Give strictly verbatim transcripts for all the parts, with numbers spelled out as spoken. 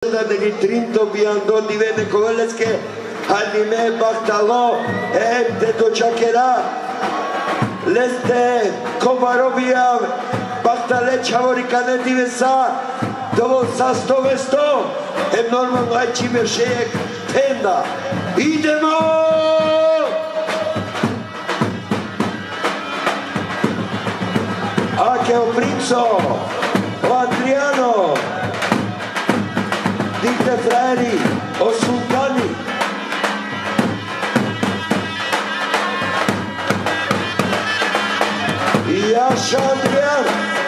da degli Trinto Biando divenne Kovalevske Hadime Baktalo e de dočakera Leste Kovarovia Baktale Čavorikane divesa Dovo sa sto vesto e normalno aj čime šejek tenda idemo anche o Prinzo o Adriano dite freri o sultani Jaša Adrian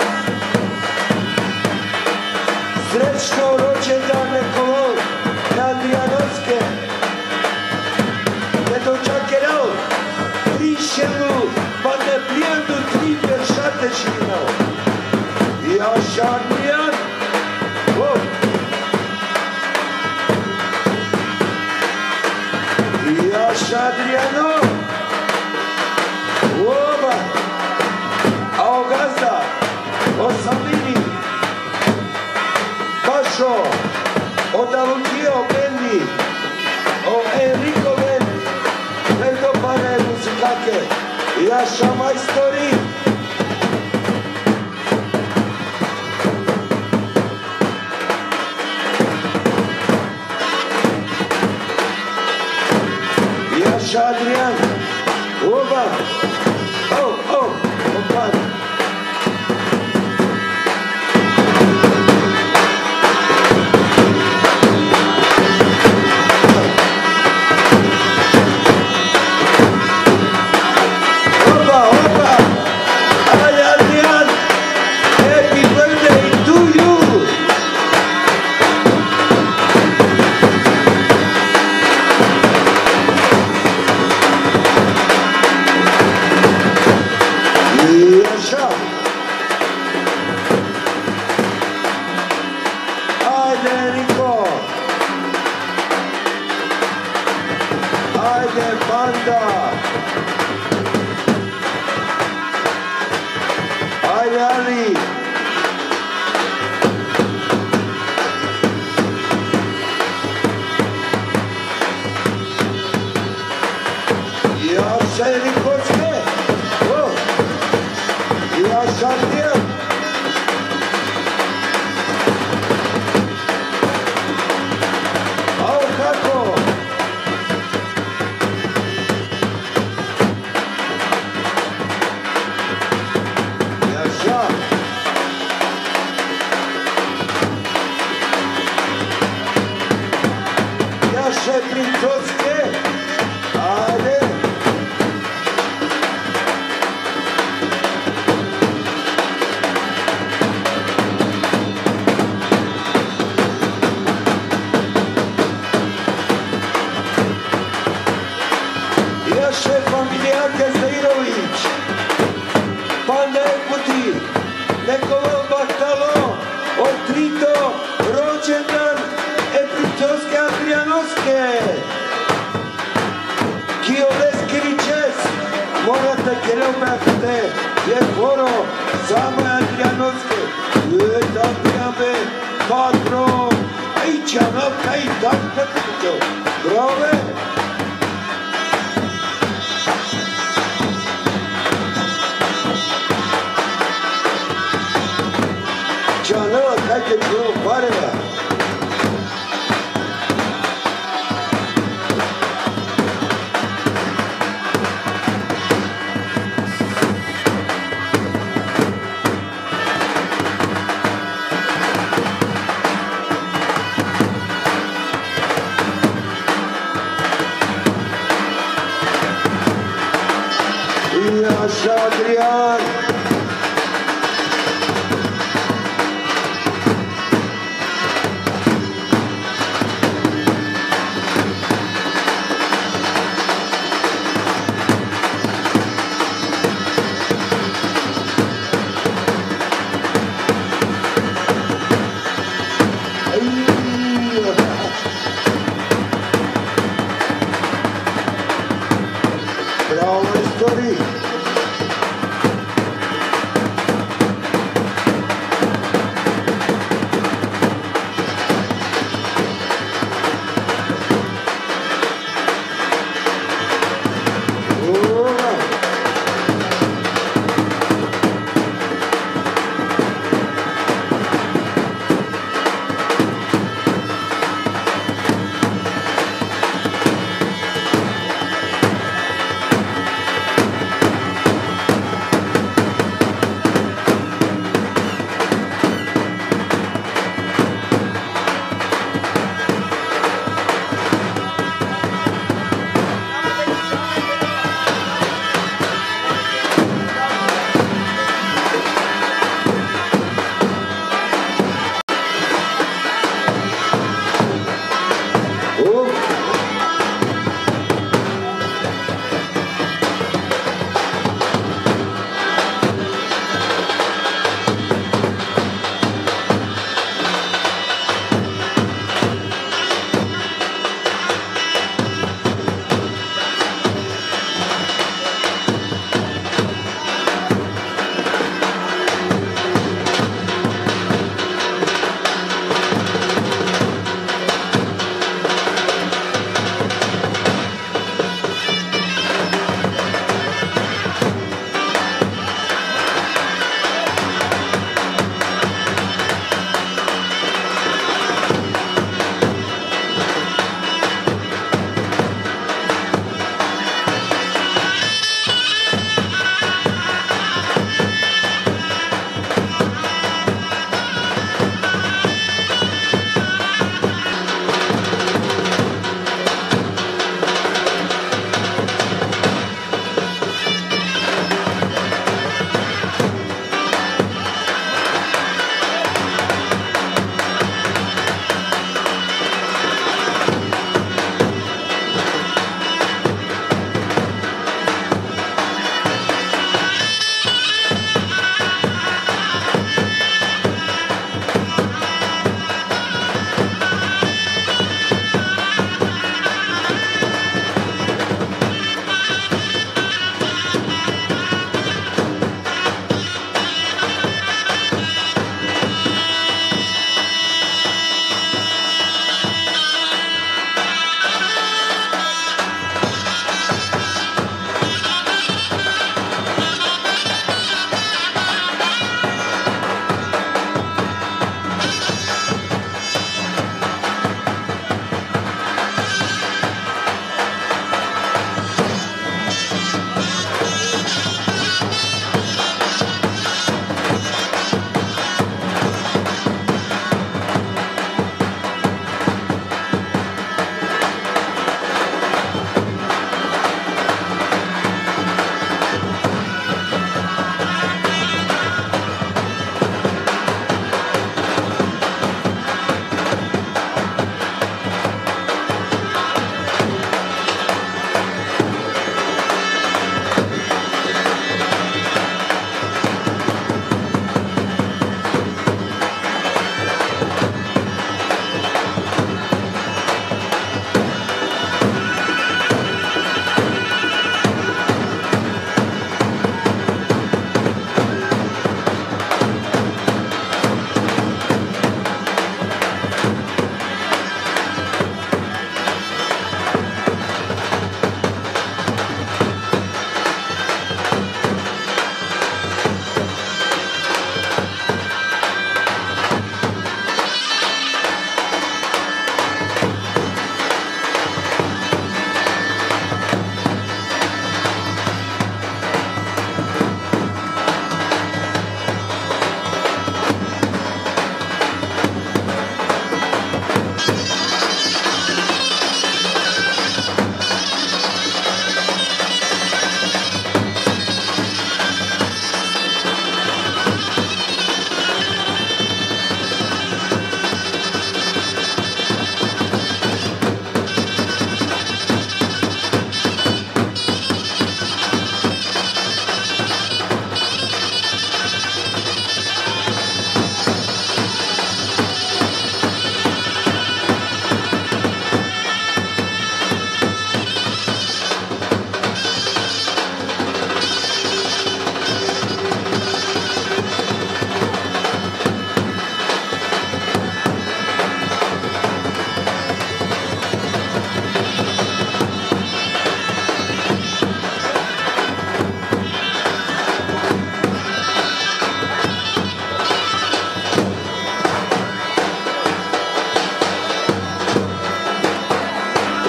srećno rođendan nekolo na Adrianovske ne dočakerao prišenu pa ne prijendu tri peršate živao Jaša Adrian oh. Jaša Adriano oba a o gazda o Samini Pašo o Davutio Bendi o Enrico Bendi Perdo pane muzikake Jaša majstori Jaša Adrian oba oh oh opa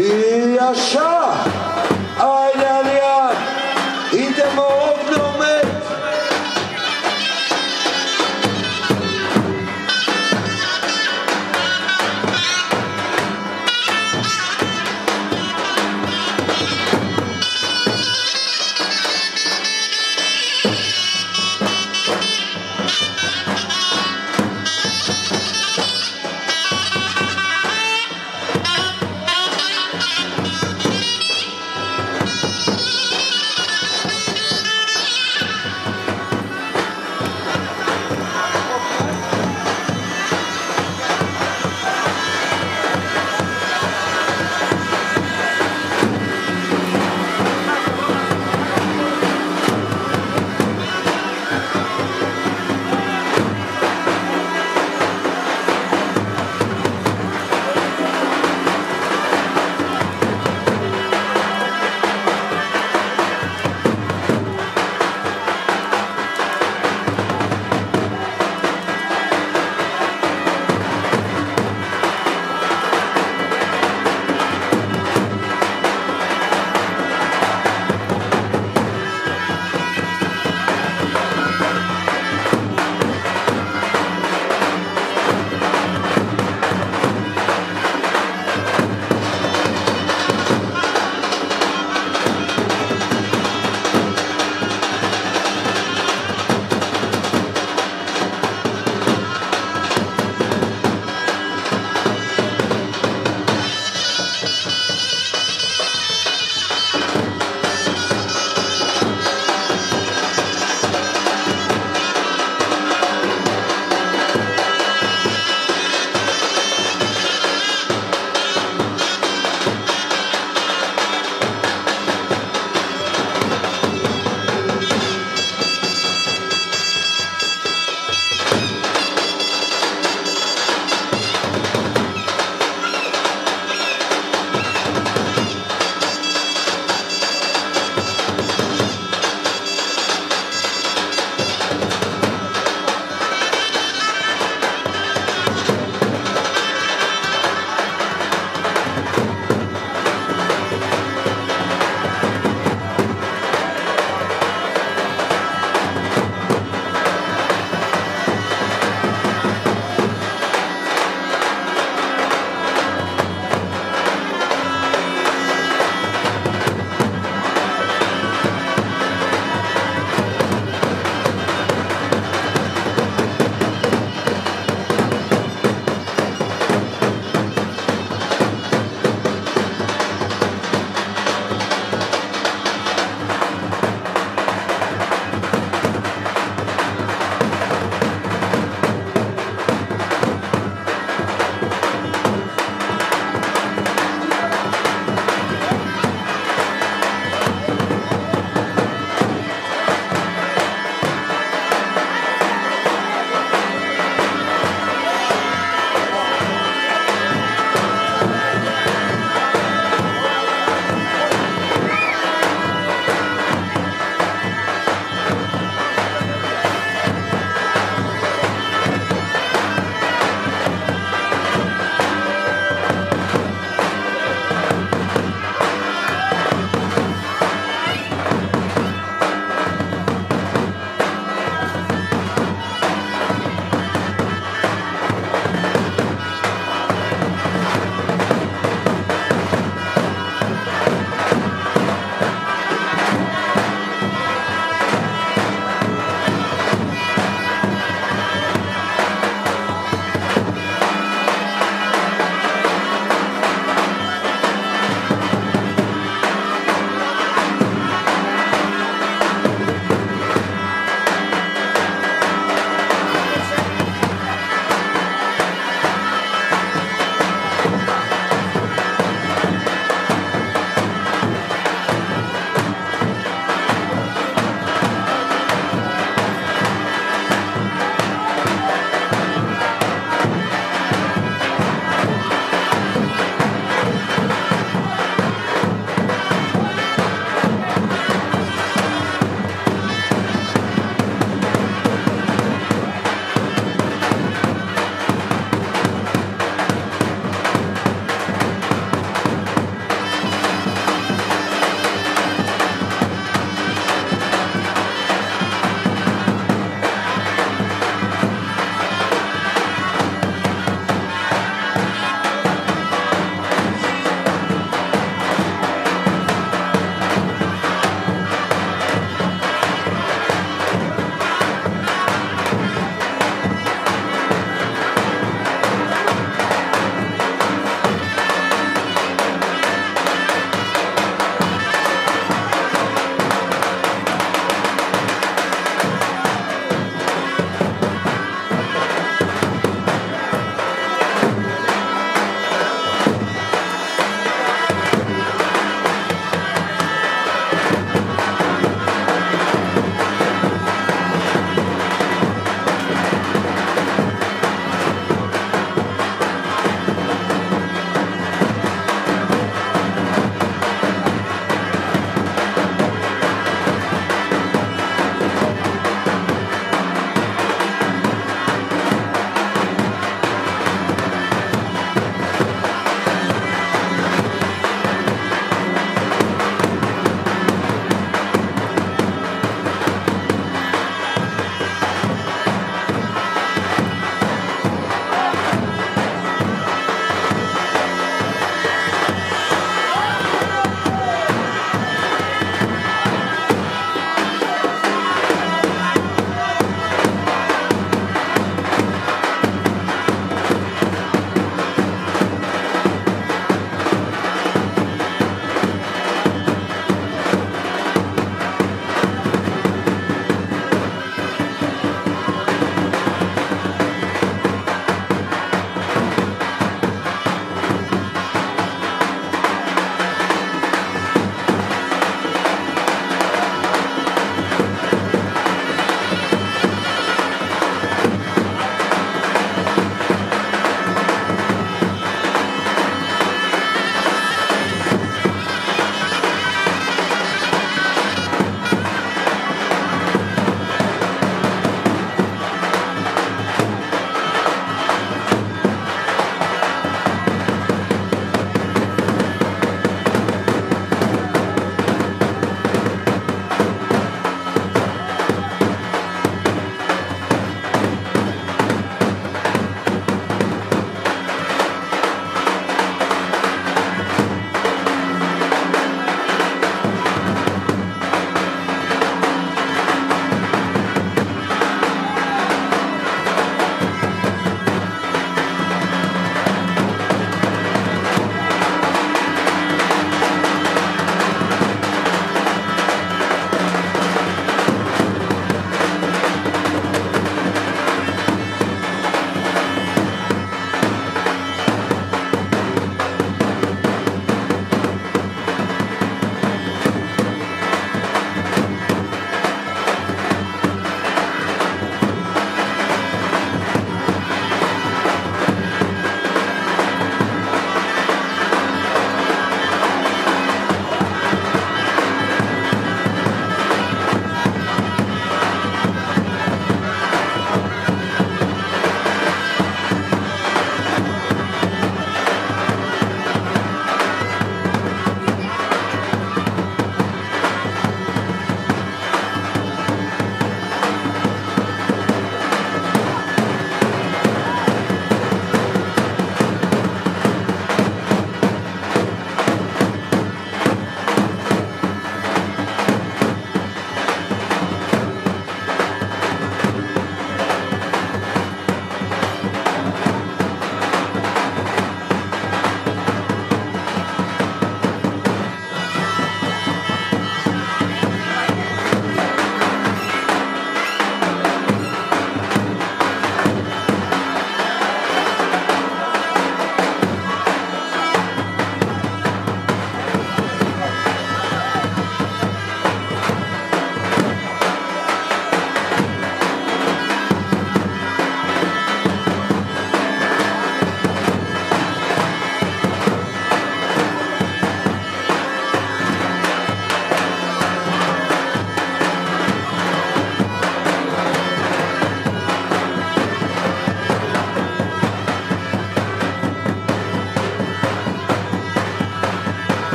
I așa, ajde Alijan, idemo ognomet.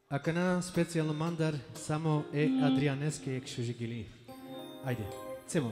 Ако на специјално мандар само е Адрианеске ек шужигили. Ајде, цемо.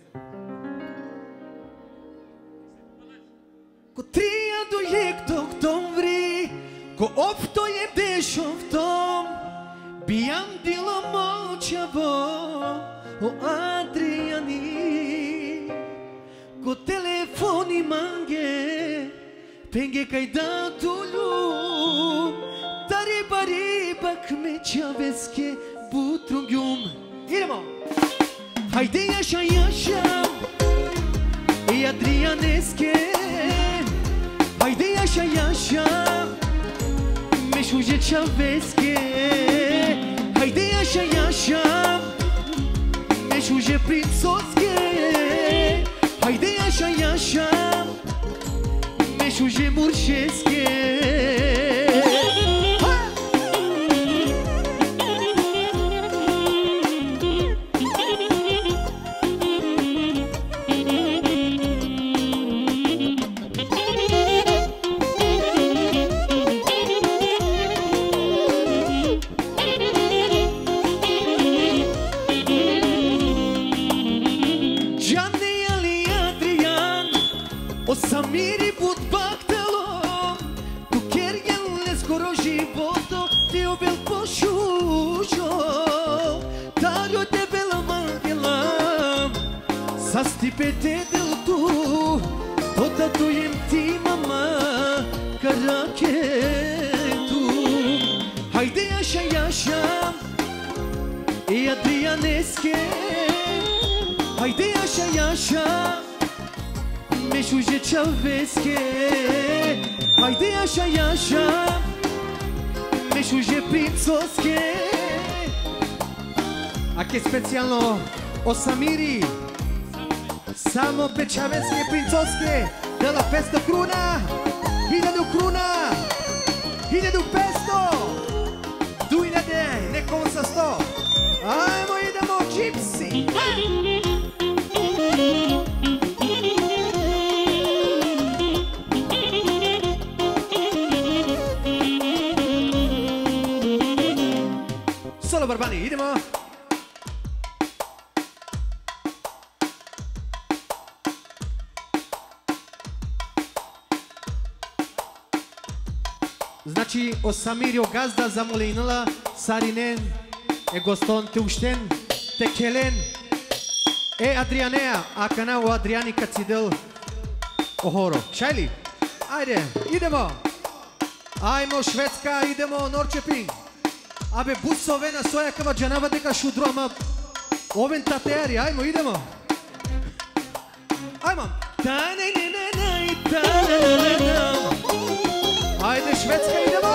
Ко трија до јек до октомври, ко опто е дешовтом, бијам дило мочаво о Адриани. Ко телефони манге, пенге кај да тулю, тари бари бак ме чавеске бутрунгјум. Идемо! Хајде јаша јаша и Адрианеске, хајде јаша јаша ме шуже чавеске, хајде јаша јаша ме шуже принцоске, хајде јаша јаша ме шуже муршеске. Самири под бактелом, ту кергеле скоро живото ти обел пошушо, таро те бела мангелам, са стипете делту, тота туем ти мама каракету. Хајде јаша јаша и Адрианеске, хајде јаша јаша ме шуже чавеске, хајде јаша јаша ме шуже принцоске. Аке специјално о Самири, само печавеске принцоске, дела песто круна, хиљаду круна, хиљаду песто, дујнаде, некој са сто. Ајмо идемо джипси. Solo Barbani, idemo! Значи, о Самирио газда замолинала, Саринен, е гостон те уштен, те келен, е Адрианеа, а кана о Адриани кацидел охоро. Шајли? Ајде, идемо! Ајмо Шведска, идемо Норчепинг! Абе, бусове на соја кава джанава дека шудро, ама овен татеари, ајмо, идемо. Ајмо. Ајде, Шведска, идемо.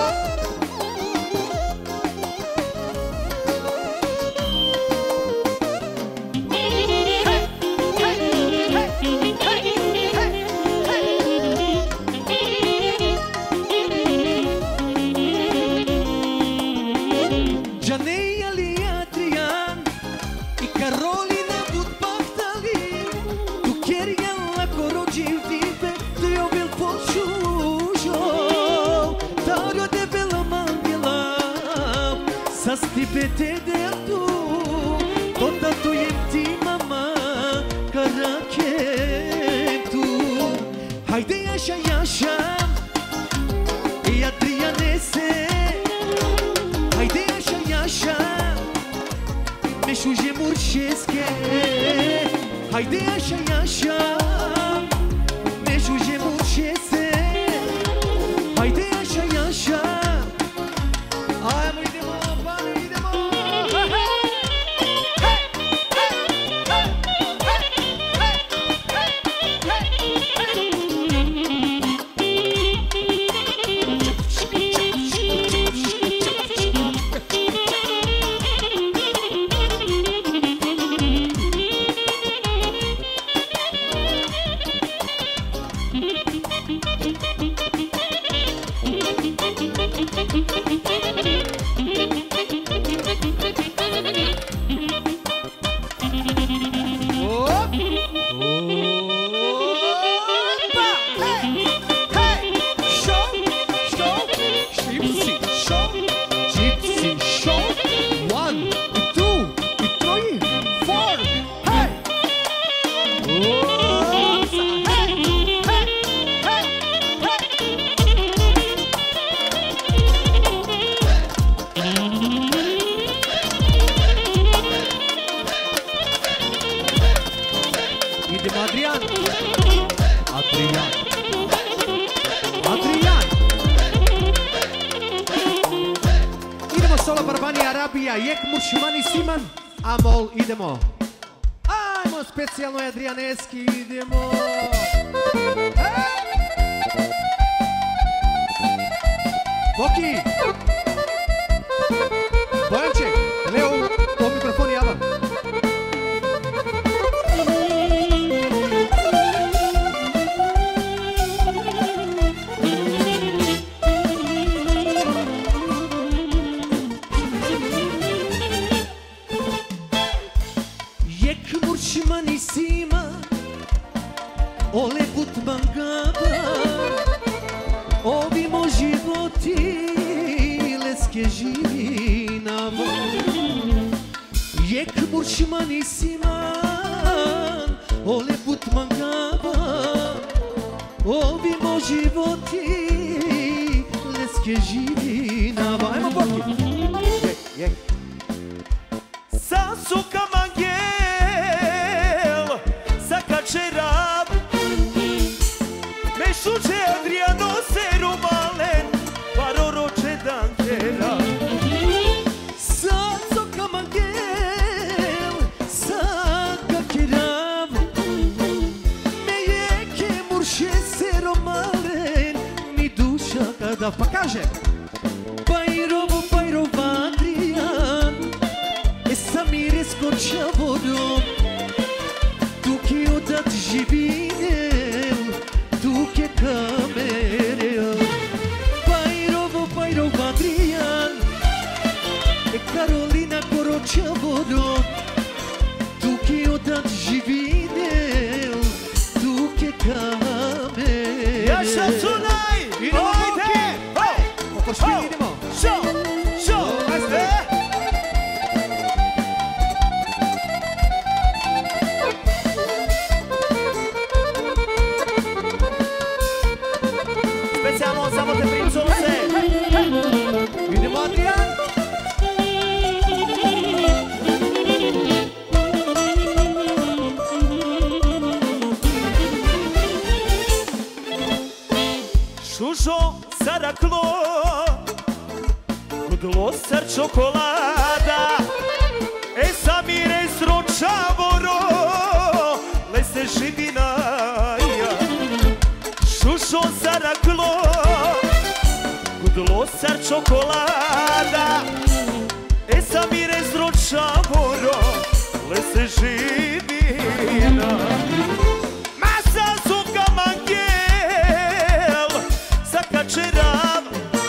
Stipete deltu, tota tu jem ti mama karaketu. Haide jaša jaša i Adrianese, haide jaša jaša me šuže muršeske, haide jaša jaša me šuže muršese, haide jaša jaša. Ajmo idemo. Gypsy. Idemo Adrian. Adrian. Adrian. Idemo solo Barbani Arabija, Jek Muršimani Siman. Amol, idemo. Ajmo, specijalno je Adrianeski, idemo. Boki. Bojanče, Leo, po mikrofon javan. Mani sima ole put mangaba ovi mo životi leske živi na van Jek muršmani siman ole put mangaba ovi mo životi leske živi na van Ajmo Boki Jek, jek Sa suka mangel Cerab Meșuce Adriano Serumalen Paroroce Danchera Sazo Kamangel Saga Cerab Mejeke Murše Serumalen Mi duša kada Pa kaže Bajrovo Bajrov Adrian Esa mire skoča vodom Tuki odat živinel, tuke kamerel Bajrovo, Bajrov Adrian E Karolina Koroča vodom Tuki odat živinel, tuke kamerel Jaša Sunaj! Idite! Pokošvili idemo. Šo! Šo! Ajde! Specijalno samo te princulce! Idemo Adrian. Šušo saraklo Kudlo sar čokolada E samire sročavoro Le se živinaja Šušo saraklo Kudlo sar čokolada E samire sročavoro Le se živina Masa suka mangel Cerab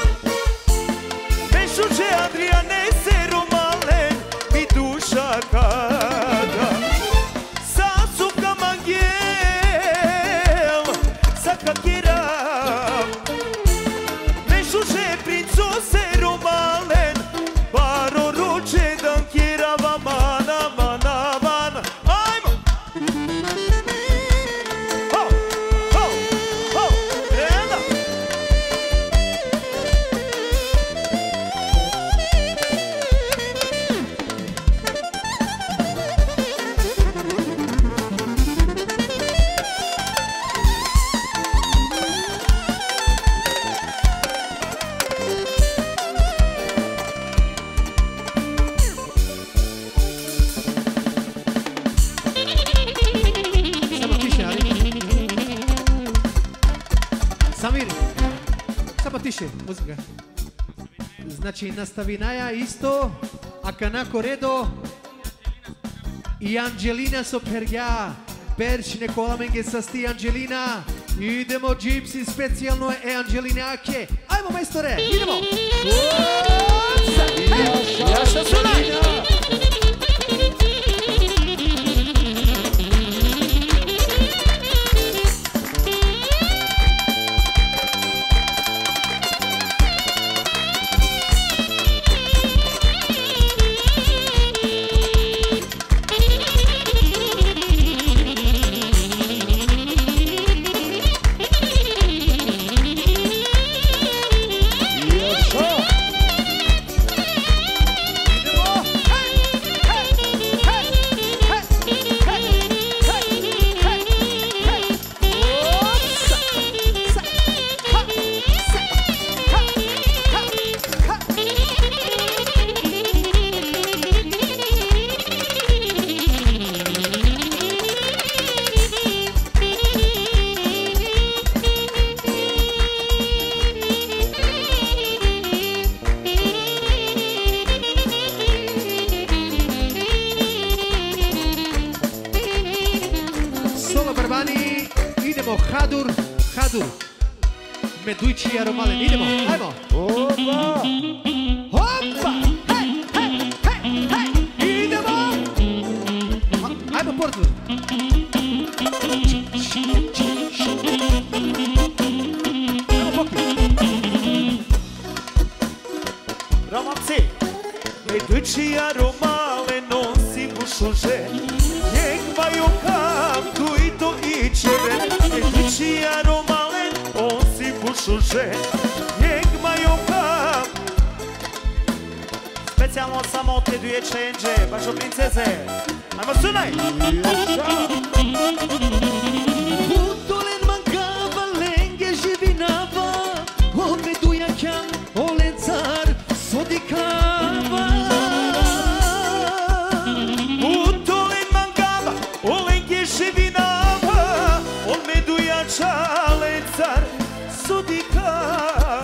Meșuce Adriane Serumalen Mi duša kada Sa suka mangel Saka Cerab Meșuce prințo Serumalen Baro ruče dan Cerava mana mana mana Ajmo! Ho! Ho! Ho! Reda! Samo tiše, ali? Samir, samo tiše, muzika. Znači, nastavinaja isto, a kanako redo i Angelina Soperja, Berč Nikola Menge sasti Angelina, idemo Gypsy, specijalno je Angelinake. Ajmo majstore, idemo! Jaša Sunaj! Jaša! Idemo! Vani, idemo, Hadur, Hadur. Medujči i Aromalen, idemo, ajmo. Opa! Hopa! Hej, hej, hej, hej, idemo! A- Ajmo, Portlu. Ajmo, Boki. Romance, medujči i Aromalen nosi bušuže. Njeg maju kamtu i to ičeve. Medujči i Aromalen nosi bušuže. Njeg maju kamtu. Specijalno samo te dvije čenđe, baš od princeze. Ajmo, sunaj! Hutolen mangava lenge živinava, od medujakan olen car sodikava. Utolen mangava, olenke živinava, on medujača lecar sodikava.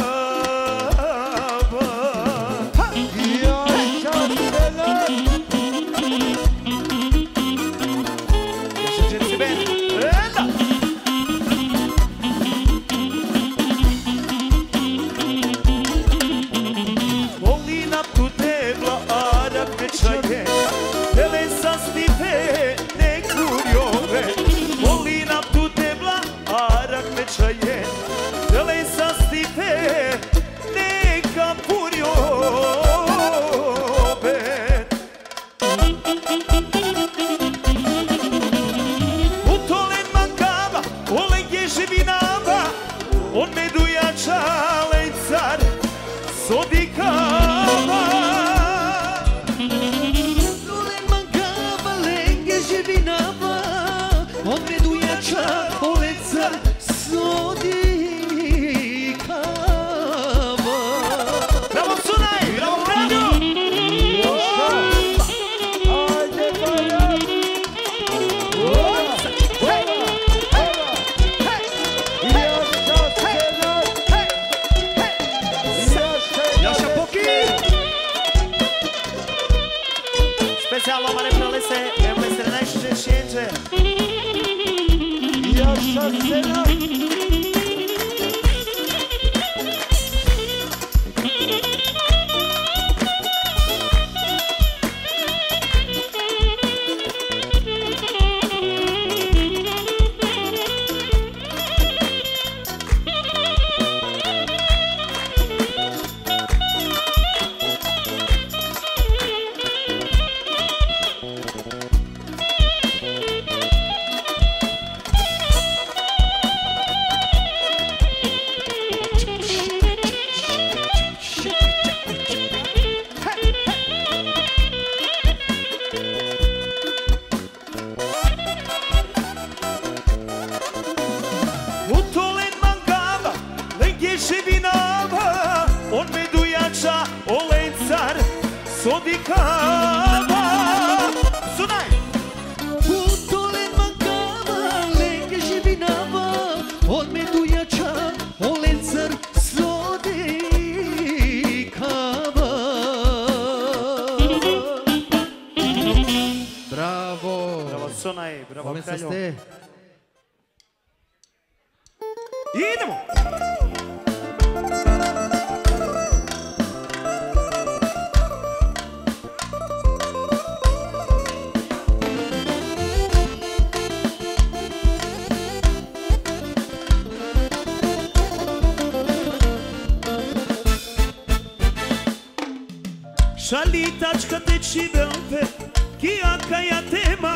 Šalitačka te čivelpe, kijaka ja tema,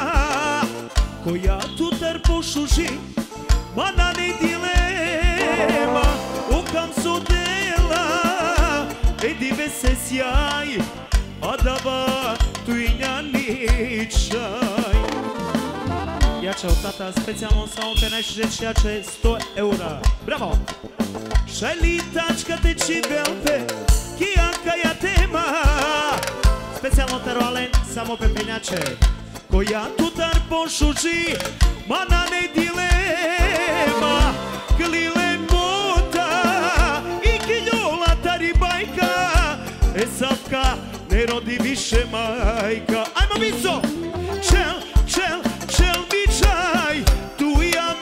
koja tutar pošuži, mana ne dilema, ukam su dela, edive se sjaj, a dava tujnja ničaj. Jače od tata, specijalno samo te najšireći jače sto eura. Bravo! Šalitačka te čivelpe, kijaka ja tema, specijalno Taroalen, samo pepenjače, koja tutar pošuži, mana ne dilema, klile mota i kiljola taribajka, e savka ne rodi više majka. Ajmo miso! Čel, čel, čel bičaj, tu ja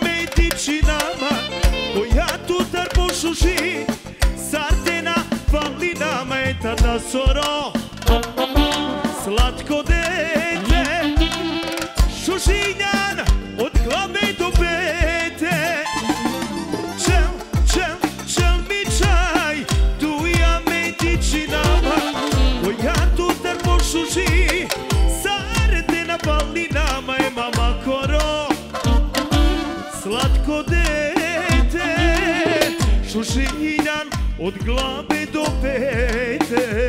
soro, slatko dete, Šušinjan od glave do pete. Čel, čel, čel mi čaj, tu ja medičinama, koja tu trpo šuši, sarde na palinama je mama koro, slatko dete, Šušinjan od glave do pete.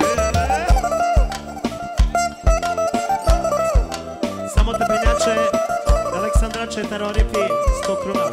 Samo trpenjače, Aleksandrače, Tarorifi, sto kruna.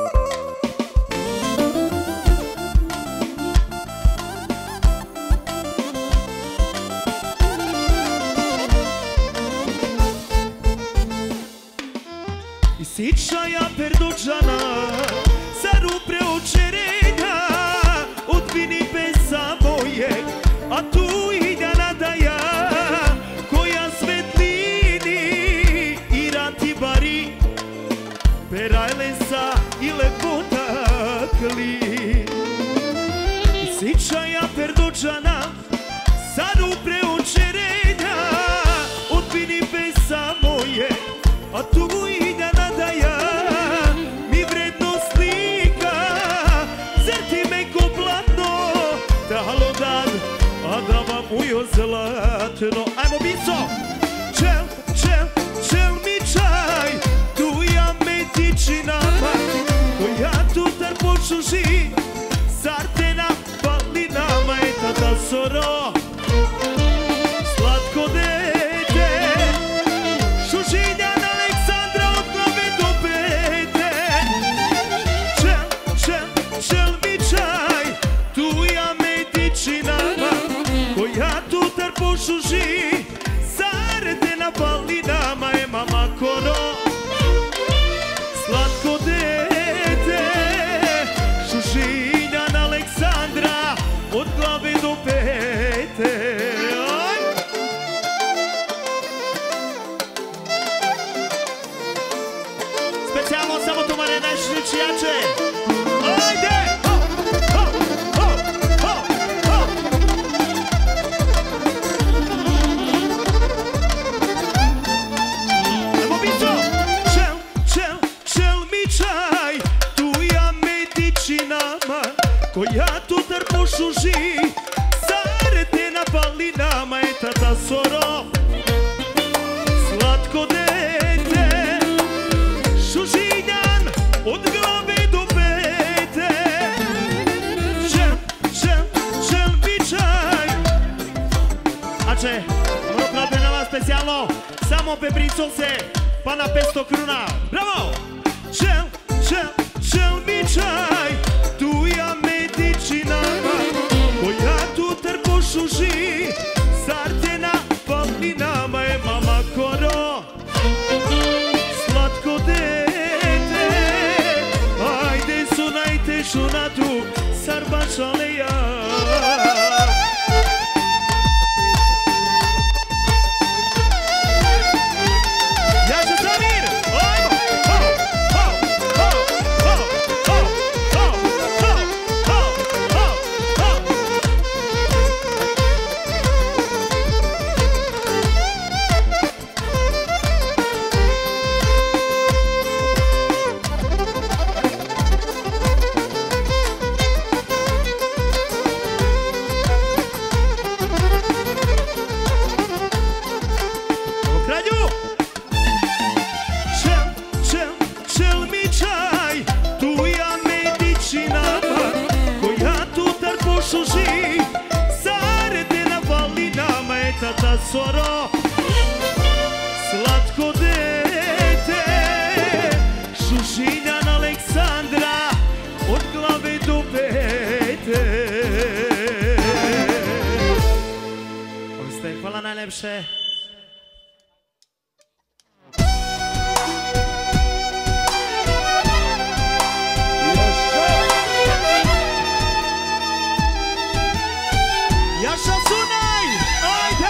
I sičaja perdođana, zarupre očerenja, od vini pesa mojeg, a tu ide nadaja, koja svetlini i rati bari, perajlesa i lepota kli. I sičaja perdođana, zarupre očerenja, od vini pesa mojeg, a tu ide nadaja, mi vredno slika, zrti me ko platno, dalo dan, a da vam ujo zlatno. Ajmo bico! Čel, čel, čel mi čaj, tu ja medičinama, koja tu trpo šuši, sarte na palinama je tata soro, slatko dete, Šušinjan Aleksandra od glave do pete. Čel, čel, čel mi čaj, tu ja medičinama, koja tu trpo šuši, sarde na palinama je mama koro, slatko dete, Šušinjan Aleksandra od glave do pete. Aj! Specijalno samo tumare najšličijače. Ajde! Ho, ho, ho, ho, ho. Ajmo bico! Čel, čel, čel mi čaj, tu ja medičinama, koja tu trpo šuši, sarde na palinama je tata soro, slatko dete, Šušinjan od glave do pete. Čel, čel, čel mi čaj. Ače, rok na vas specijalno, samo peprico se, pa na petsto kruna. Bravo! Čel, čel, čel mi čaj, tu ja medičinama, koja tu trpo šuši, sarte na palinama je mama koro, slatko dete. Ajde sunajte šunatu, sarbačaleja. Jaša Samir! Ajmo! Ho, ho, ho, ho, ho, ho, ho, ho, ho, ho. U kralju! Čel, čel, čel mi čaj, tu ja medičinama, koja tu trpo šuši, sarde na palinama je tata soro, slatko dete, Šušinjan Aleksandra od glave do pete. Ovi ste, hvala najlepše. Jaša Sunaj! Ajde!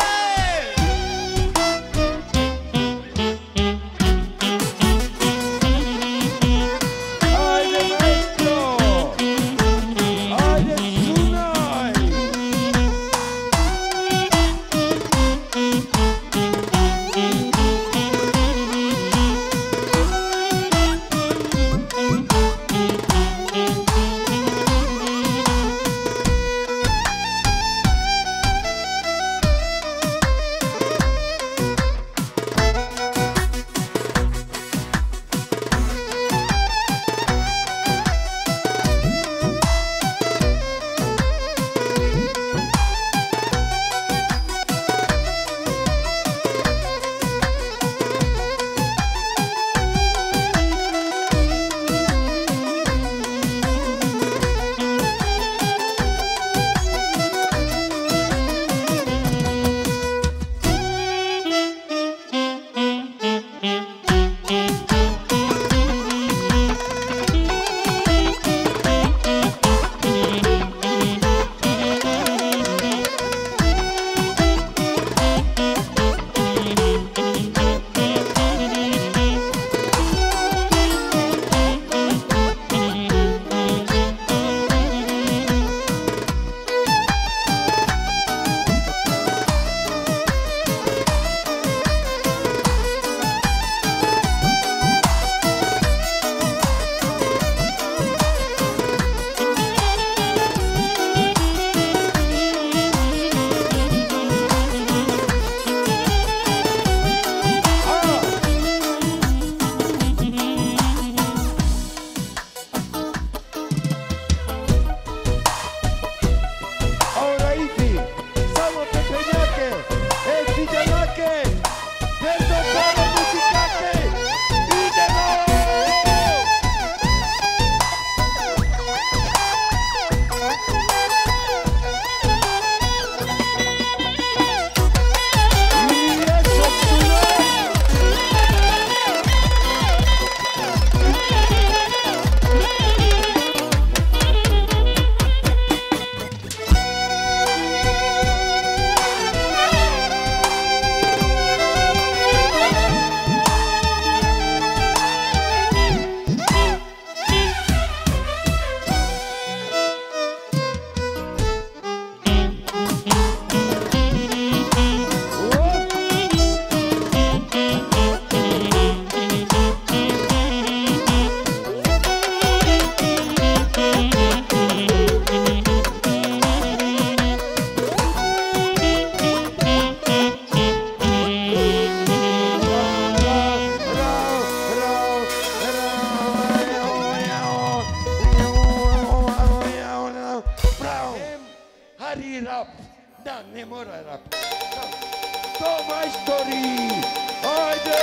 da, ne mora rapid. To majstori! Ajde!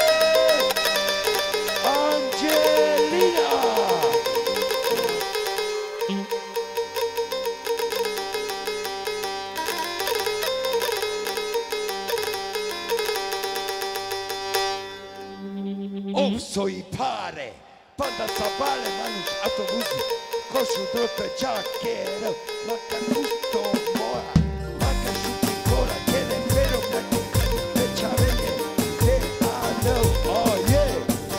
Angelina! Opso i pare! Panda sa vale, manuš autobusi, košu drope džakere, maka gusto mora, maka šuti gora, kede pero preko veća vege, te adel, oh yeah!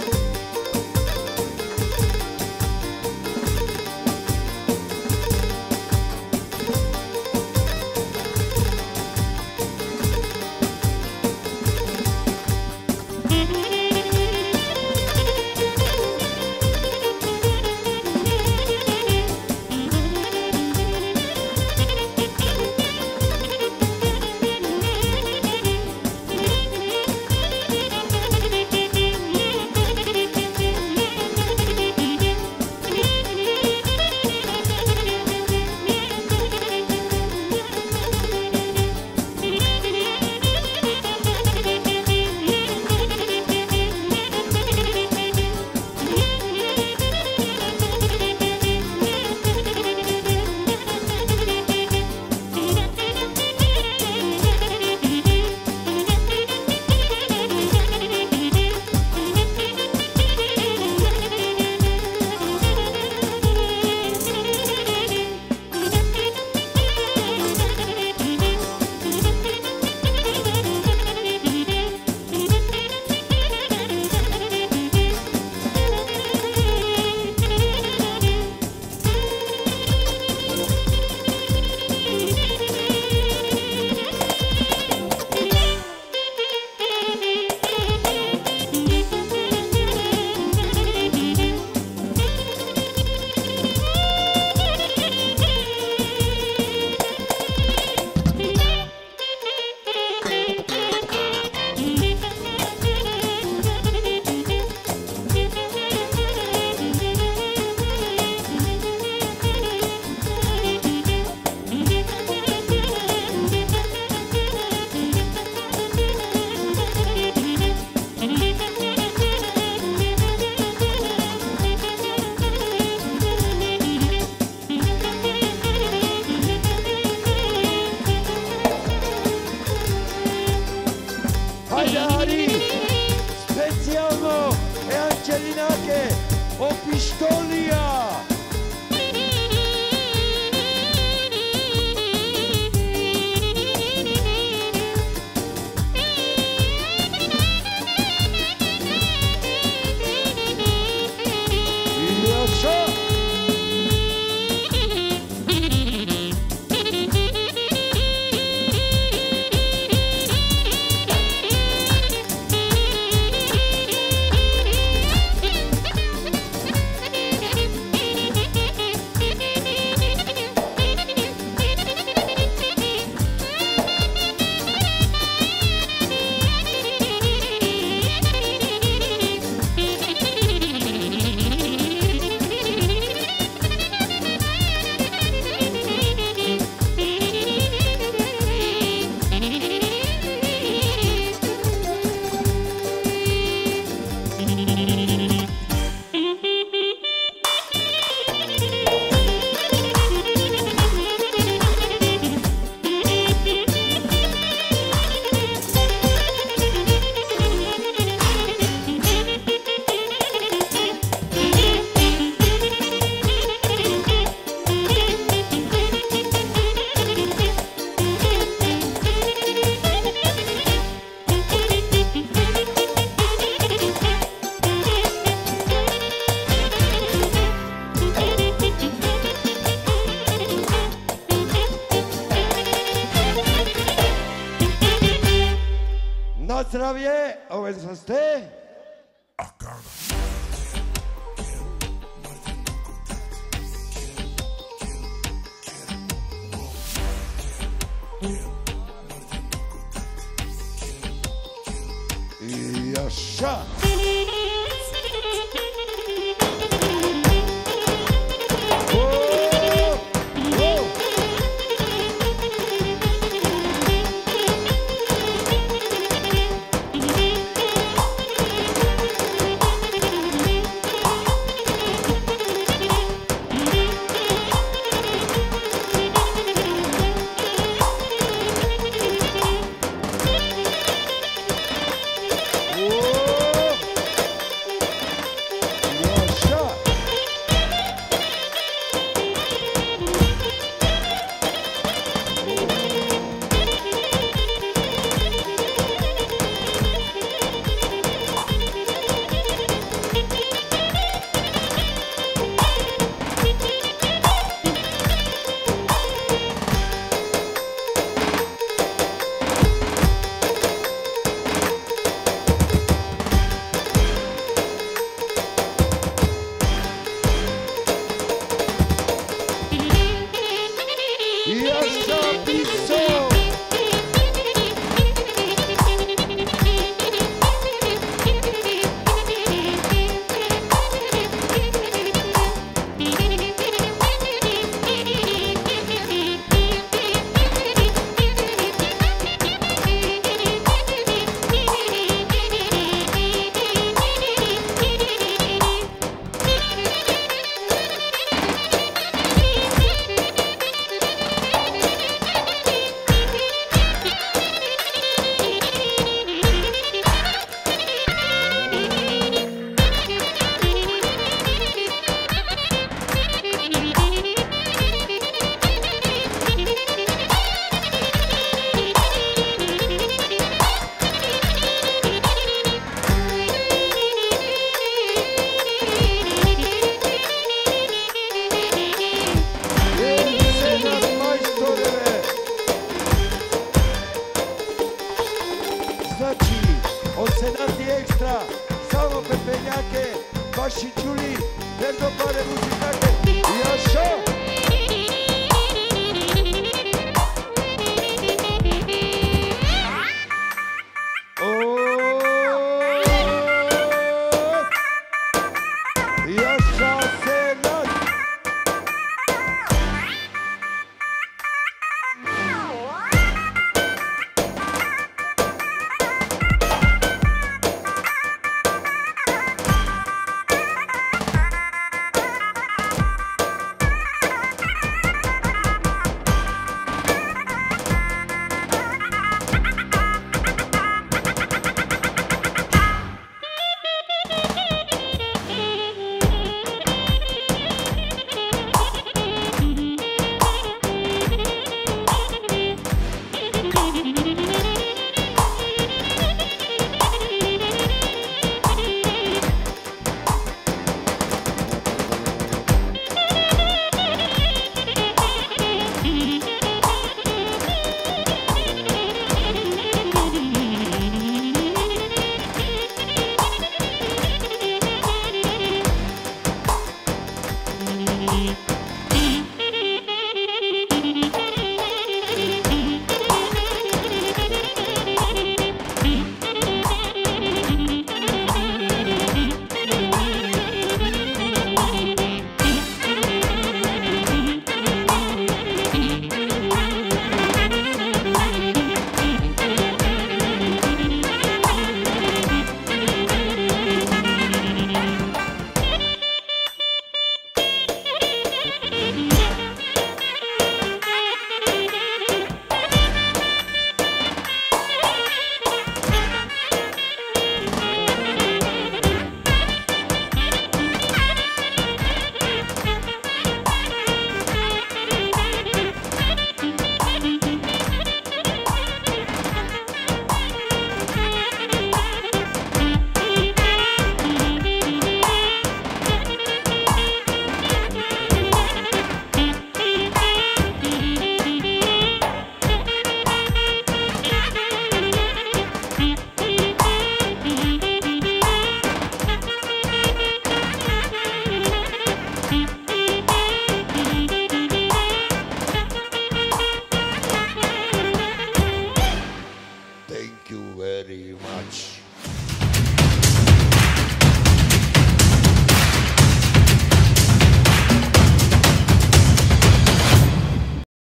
Na zdravje, ove sam ste. I jaša. și Ciuli, pentru care muzicație, e așa.